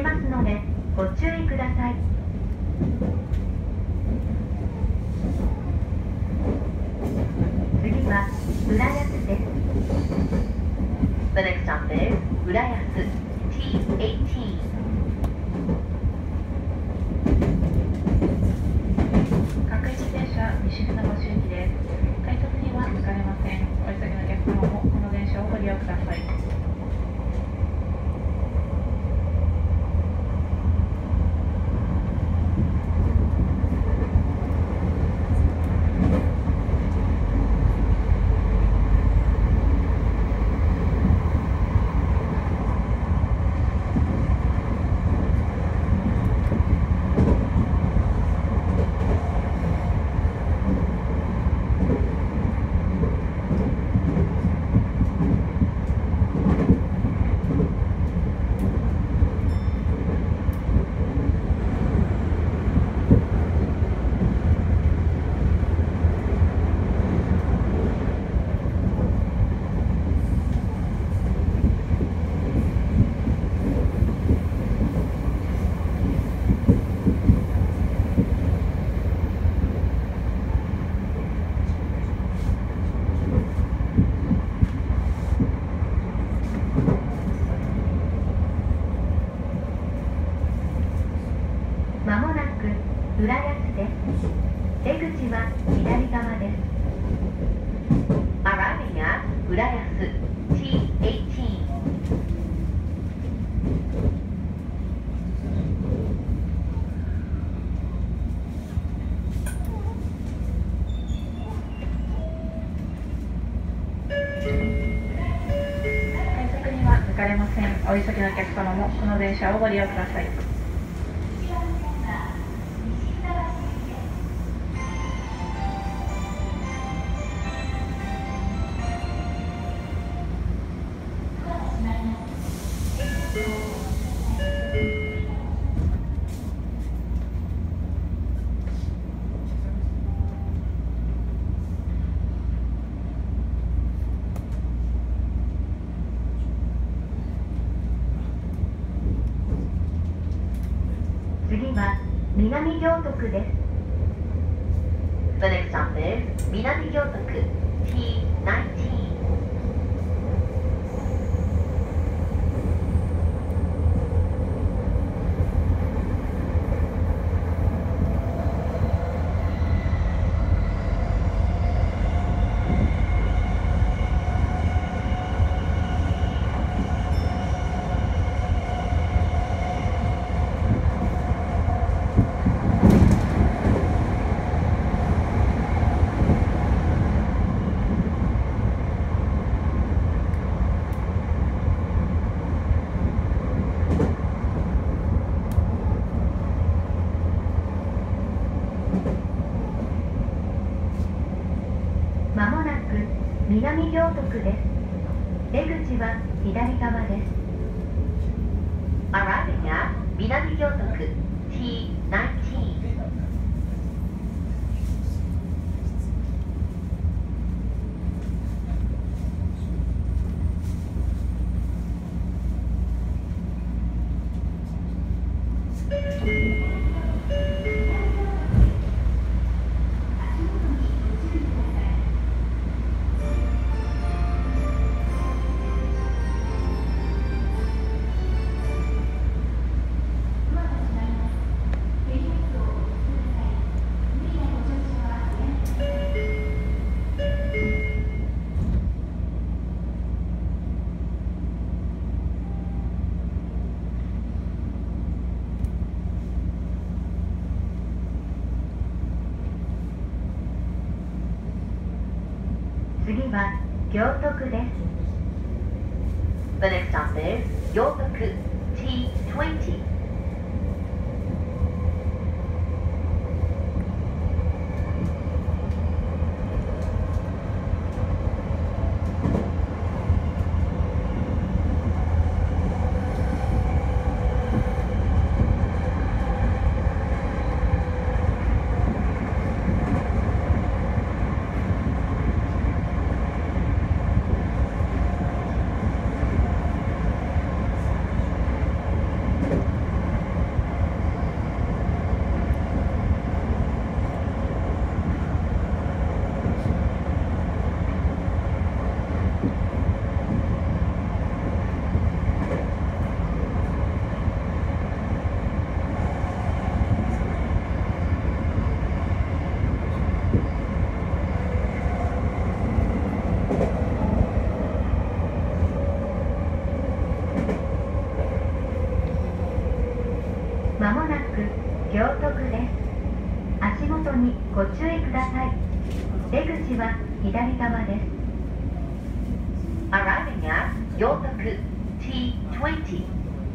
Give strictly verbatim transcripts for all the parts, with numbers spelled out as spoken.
ますのでご注意ください。次は浦安です。The next stop is 浦安 ティーエイティーン。 各駅停車西船橋駅です。改札には抜かれません。お急ぎのお客様もこの電車をご利用ください。まもなく浦安です。出口は左側です。Arriving at 浦安 ティーエイティーン。 改札には抜かれません。お急ぎのお客様もこの電車をご利用ください。次は南行徳です。The next stop is 南行徳 ティーナインティーン。 まもなく南行徳です。出口は左側です。Arriving at 南行徳 ティーナインティーン。 次は行徳です。The next stop is 行徳 ティーにじゅう。 Thank you. なく行徳です。足元にご注意ください。出口は左側です。Arriving at 行徳 ティーにじゅう。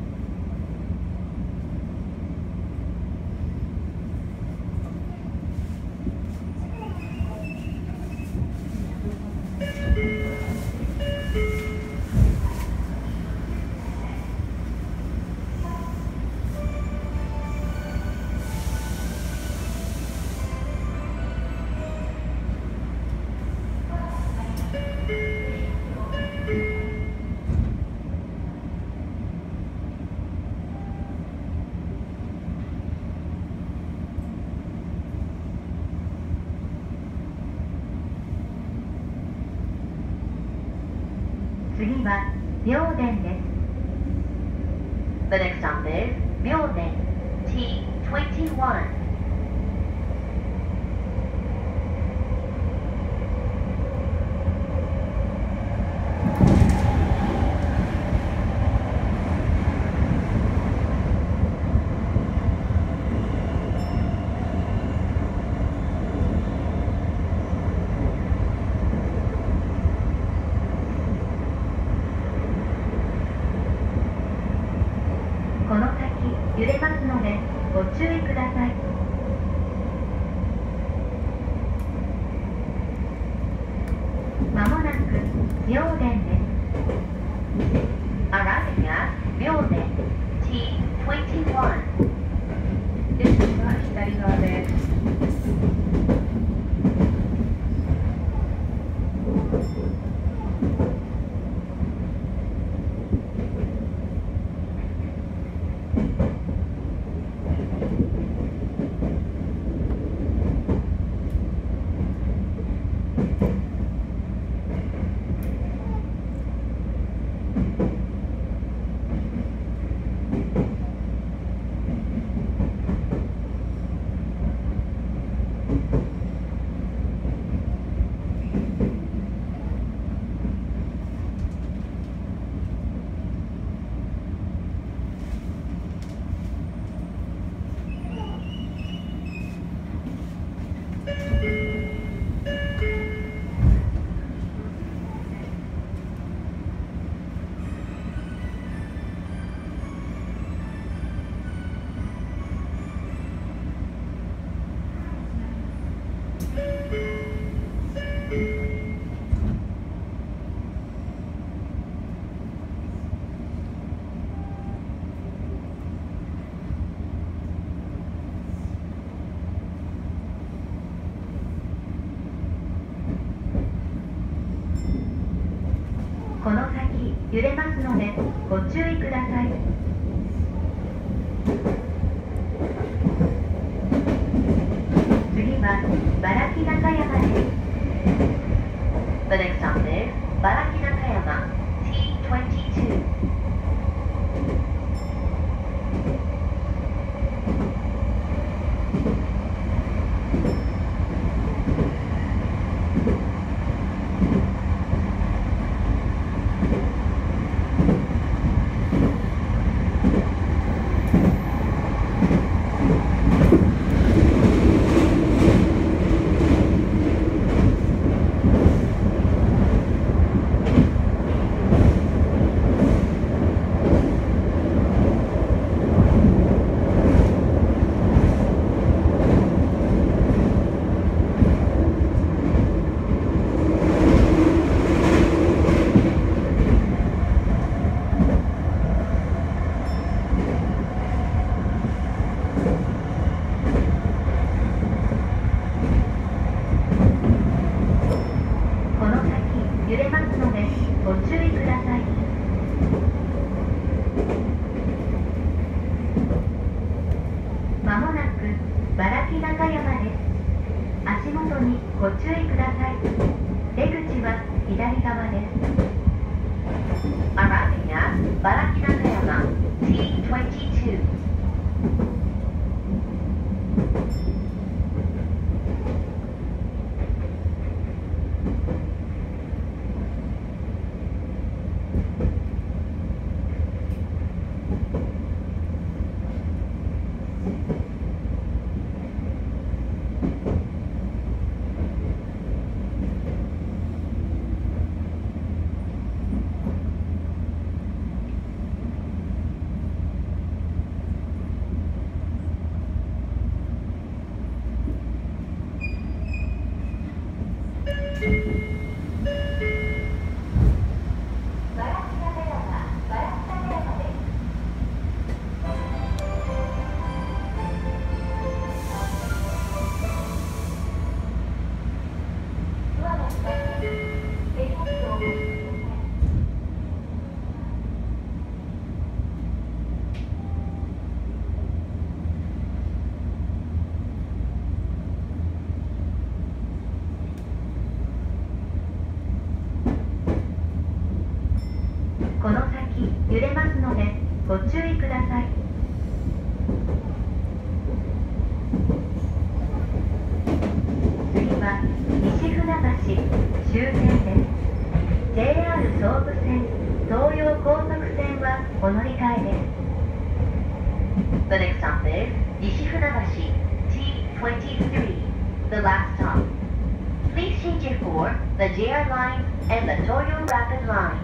次は妙典です。The next stop is 妙典 ティーにじゅういち。この先揺れますのでご注意ください。まもなく妙典です。Arriving at 妙典 ティーにじゅういち。出口は左側です。この先揺れますのでご注意ください。次は茨城中山です。The next stop is 茨城中山 ティーにじゅうに。揺れますのでご注意ください。まもなく茨城中山です。足元にご注意ください。出口は左側です。Arriving at 茨城中山 ティーにじゅうに。 この先揺れますのでご注意ください。次は西船橋終点です。 ジェイアール 総武線東葉高速線はお乗り換えです。 The next stop is 西船橋 ティーにじゅうさん The last stop. Please change it for the ジェイアール line and the Toyo Rapid line.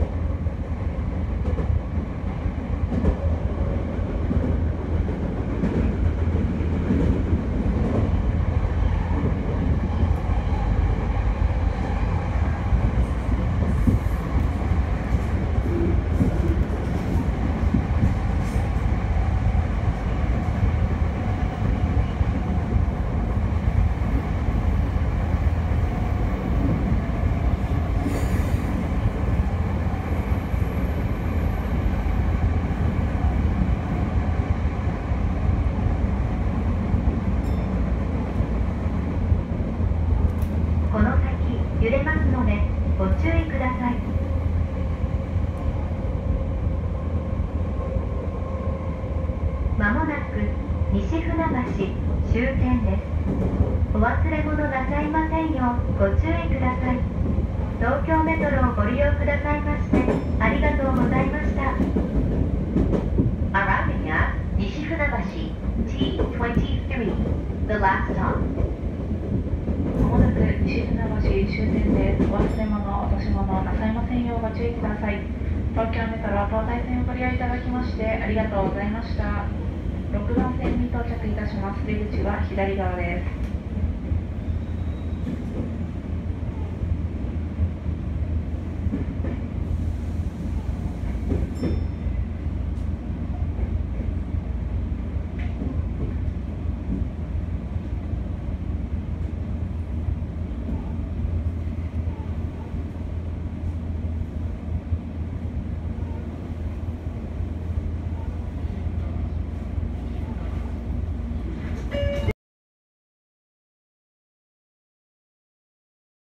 この先揺れますのでご注意ください。まもなく西船橋終点です。お忘れ物なさいませんようご注意ください。東京メトロをご利用くださいましてありがとうございました。 Arriving at 西船橋 ティーにじゅうさん The last stop. まもなく西船橋終点です。お忘れ物、落とし物なさいませんようご注意ください。東京メトロ東西線をご利用いただきましてありがとうございました。ろくばん線に到着いたします。出口は左側です。